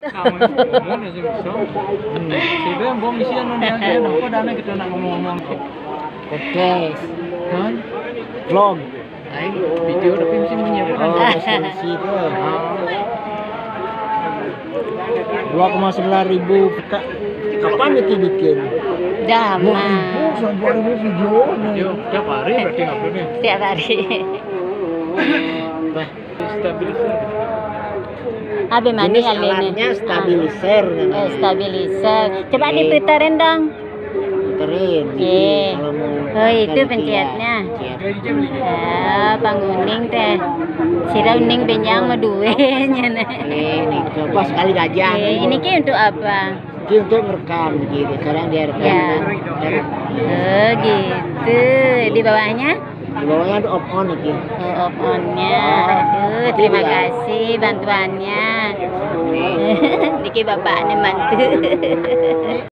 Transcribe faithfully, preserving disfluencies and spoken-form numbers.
Kamu ngomong sih bisa. Siapa yang bom isian nanti aja, nopo dana kita nak ngomong-ngomong. Podcast, Kan? vlog, Ayo video tapi mesti menyiapkan. oh resolusi itu. Dua koma sembilan ribu. Ka- Kapan itu bikin? Dah Dua mah ribu, sampai dua ribu video nih. Yo, tiap hari berarti uploadnya. tiap hari. Nah, Stabilizer. Abi mani jenis kali ini. alatnya stabilizer. Eh, stabilizer. Coba diputerin dong. Puterin. Oke. Kalau mau. Oh, itu ganti pencetnya. ya. Gaji jam beli. Ya, panguning teh. Sira uning benjang mau duenya nih. Ini coba sekali gajah. Eh, ini ki untuk apa? Ini untuk merekam gitu. Sekarang dia rekam. Ya. Dan Oh, gitu. Di bawahnya? di bawahnya ada off on itu. Oh, off on-nya. Aduh, terima kasih bantuannya. Niki bapaknya mantu.